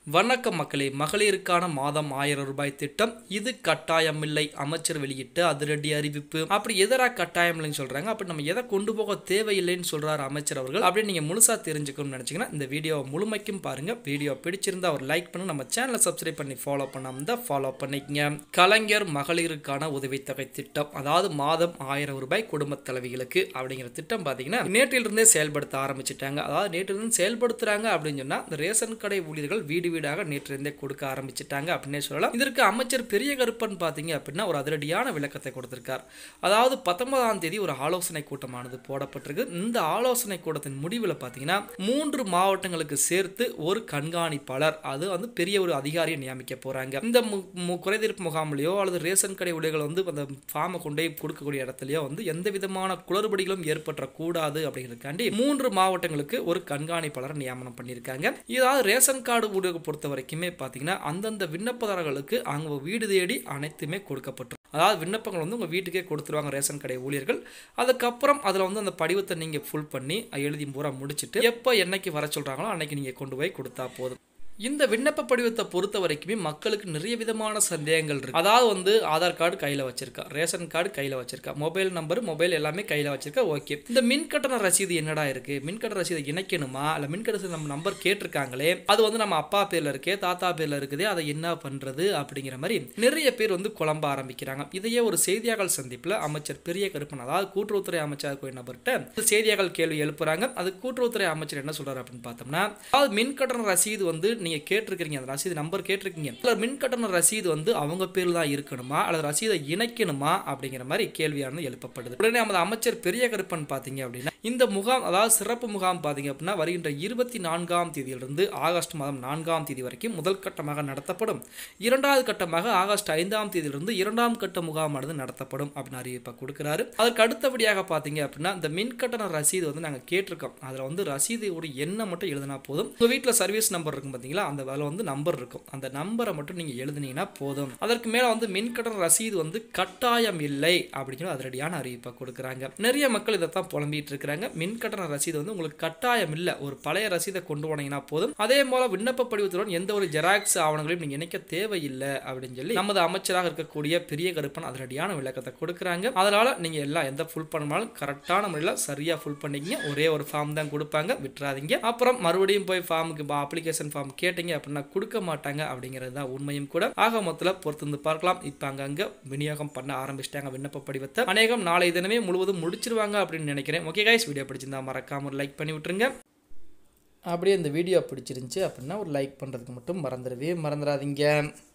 வணக்கம் மக்களே, மகளிருக்கான மாதம் 1000 ரூபாய் திட்டம் இது கட்டாயமில்லை. அமைச்சர் வெளியிட்ட அதிரடி அறிவிப்பு. அப்படி எதரா கட்டாயம் இல்லைன்னு சொல்றாங்க, அப்படி நம்ம எதை கொண்டு போக தேவையில்லைன்னு சொல்றாரு அமைச்சர் அவர்கள். அப்படி நீங்க முழுசா தெரிஞ்சுக்கணும்னு நினைச்சீங்கன்னா இந்த வீடியோவை முழுமைக்கும் பாருங்க. வீடியோ பிடிச்சிருந்தா ஒரு லைக் பண்ணுங்க, நம்ம சேனலை சப்ஸ்கிரைப் பண்ணி ஃபாலோ பண்ணாம தான் ஃபாலோ பண்ணிக்கங்க. கலைஞர் மகளிருக்கான உதவித்தொகை திட்டம், அதாவது மாதம் 1000 ரூபாய் குடும்ப தலைவிகளுக்கு அப்படிங்கிற திட்டம் பாத்தீங்கன்னா நேற்றிலிருந்தே செயல்படுத்த ஆரம்பிச்சிட்டாங்க. அதாவது நேற்றிலிருந்து செயல்படுத்துறாங்க அப்படின்னு சொன்னா இந்த ரேஷன் கடை ஊழியர்கள் வீடு வீடாக நேற்றிருந்தே கொடுக்க ஆரம்பிச்சிட்டாங்க அப்படின்னே சொல்லலாம். இதற்கு அமைச்சர் பெரிய கருப்பன் பாத்தீங்க அப்படின்னா ஒரு அதிரடியான விளக்கத்தை கொடுத்திருக்கார். அதாவது 19ஆம் தேதி ஒரு ஆலோசனை கூட்டமானது போடப்பட்டிருக்கு. இந்த ஆலோசனை கூட்டத்தின் முடிவில் பாத்தீங்கன்னா 3 மாவட்டங்களுக்கு சேர்த்து ஒரு கண்காணிப்பாளர், அது வந்து பெரிய ஒரு அதிகாரியை நியமிக்க போறாங்க. இந்த குறைதீர்ப்பு முகாமிலையோ அல்லது ரேஷன் கடை ஊழியர்கள் வந்து அந்த ஃபார்மை கொண்டு போய் கொடுக்கக்கூடிய இடத்துலயோ வந்து எந்த விதமான குளறுபடிகளும் ஏற்பட்டக்கூடாது அப்படிங்கிறதுக்காண்டி 3 மாவட்டங்களுக்கு ஒரு கண்காணிப்பாளர் நியமனம் பண்ணியிருக்காங்க. இதாவது ரேஷன் கார்டு ஊழியர்கள் பொறுத்த வரைக்குமே பாத்தீங்கன்னா அந்தந்த விண்ணப்பதாரர்களுக்கு அவங்க வீடு தேடி அனைத்துமே கொடுக்கப்பட்டிருக்கும். அதாவது விண்ணப்பங்கள் வந்து உங்க வீட்டுக்கே கொடுத்துருவாங்க ரேஷன் கடை ஊழியர்கள். அதுக்கப்புறம் அதுல வந்து அந்த படிவத்தை நீங்க ஃபுல் பண்ணி எழுதி பூரா முடிச்சுட்டு எப்போ என்னைக்கு வர சொல்றாங்களோ அன்னைக்கு நீங்க கொண்டு போய் கொடுத்தா போதும். இந்த விண்ணப்ப படிவத்தை பொறுத்த வரைக்குமே மக்களுக்கு நிறைய விதமான சந்தேகங்கள் இருக்கு. அதாவது வந்து ஆதார் கார்டு கையில வச்சிருக்கா, ரேஷன் கார்டு கையில வச்சிருக்கா, மொபைல் நம்பர் மொபைல் எல்லாமே கையில வச்சிருக்கா, ஓகே. இந்த மின் கட்டண ரசீது என்னடா இருக்கு, மின் கட்டண ரசீதை இணைக்கணுமா, இல்ல மின் கட்டண நம்ம நம்பர் கேட்டிருக்காங்களே அது வந்து நம்ம அப்பா பேர்ல இருக்கே தாத்தா பேர்ல இருக்குதே அதை என்ன பண்றது அப்படிங்கிற மாதிரி நிறைய பேர் வந்து குழம்ப ஆரம்பிக்கிறாங்க. இதையே ஒரு செய்தியாளர் சந்திப்புல அமைச்சர் பெரிய கருப்பன், அதாவது கூட்டுறவுத்துறை அமைச்சர் கோயில் நபர்கிட்ட செய்தியாளர் கேள்வி எழுப்புறாங்க. அது கூட்டுறவுத்துறை அமைச்சர் என்ன சொல்றாரு அப்படின்னு பார்த்தோம்னா, அதாவது மின் கட்டண ரசீது வந்து நீங்க கேட்டிருக்கீங்க, அந்த ரசீது நம்பர் கேட்டிருக்கீங்க, மின் கட்டண ரசீது வந்து அவங்க பேர்ல தான் இருக்கணுமா அல்லது ரசீதை இணைக்கணுமா அப்படிங்கிற மாதிரி கேள்வியானது எழுப்பப்படுது. உடனே நமது அமைச்சர் பெரிய கருப்பன் பாத்தீங்க அப்படின்னா இந்த முகாம், அதாவது சிறப்பு முகாம் பாத்தீங்க அப்படின்னா வருகின்ற 24ஆம் தேதியிலிருந்து ஆகஸ்ட் மாதம் 4ஆம் தேதி வரைக்கும் முதல் கட்டமாக நடத்தப்படும். இரண்டாவது கட்டமாக ஆகஸ்ட் 5ஆம் தேதியிலிருந்து இரண்டாம் கட்ட முகாமானது நடத்தப்படும் அப்படின்னு அறிவிப்பை கொடுக்கிறாரு. அதற்கு அடுத்தபடியாக பாத்தீங்க அப்படின்னா இந்த மின் கட்டண ரசீது வந்து நாங்க கேட்டிருக்கோம், அதுல வந்து ரசீது ஒரு எண்ணை மட்டும் எழுதினா போதும். உங்க வீட்டுல சர்வீஸ் நம்பர் இருக்கும் பாத்தீங்களா, அந்த வேலை வந்து நம்பர் இருக்கும், அந்த நம்பரை மட்டும் நீங்க எழுதினீங்கன்னா போதும். அதற்கு மேல வந்து மின் கட்டண ரசீது வந்து கட்டாயம் இல்லை அப்படிங்கிற அதிரடியான அறிவிப்பை கொடுக்குறாங்க. நிறைய மக்கள் இதைத்தான் புலம்பிட்டு இருக்கிறாங்க. மின் கட்டண ரசீது வந்து உங்களுக்கு கட்டாயம் இல்லை, ஒரு பழைய ரசீதை கொண்டு போனீங்கன்னா போதும். அதே போல விண்ணப்ப படிவத்துடன் எந்த ஒரு ஜெராக்ஸ் ஆவணங்களையும் நீங்க இணைக்க தேவையில்லை அப்படின்னு சொல்லி நமது அமைச்சராக இருக்கக்கூடிய பெரிய கருப்பன் அதிரடியான விளக்கத்தை கொடுக்குறாங்க. அதனால நீங்க எல்லாம் எந்த ஃபுல் பண்ணாலும் கரெக்டான முறையில் சரியா ஃபுல் பண்ணிக்கிங்க. ஒரே ஒரு ஃபார்ம் தான் கொடுப்பாங்க, விட்டுறாதீங்க. அப்புறம் மறுபடியும் போய் ஃபார்முக்கு அப்ளிகேஷன் ஃபார்ம் கேட்டீங்க அப்படின்னா கொடுக்க மாட்டாங்க அப்படிங்கிறது தான் உண்மையும் கூட. ஆக மொத்தத்தில் பொறுத்து பார்க்கலாம். இப்போ அங்கங்க விநியோகம் பண்ண ஆரம்பிச்சிட்டாங்க விண்ணப்ப படிவத்தை. அநேகம் நாளை தினமே முழுவதும் முடிச்சிருவாங்க அப்படின்னு நினைக்கிறேன். ஓகே கைஸ், வீடியோ பிடிச்சிருந்தா மறக்காம ஒரு லைக் பண்ணி விட்டுருங்க. அப்படியே இந்த வீடியோ பிடிச்சிருந்துச்சு அப்படின்னா ஒரு லைக் பண்ணுறதுக்கு மட்டும் மறந்துடாதீங்க.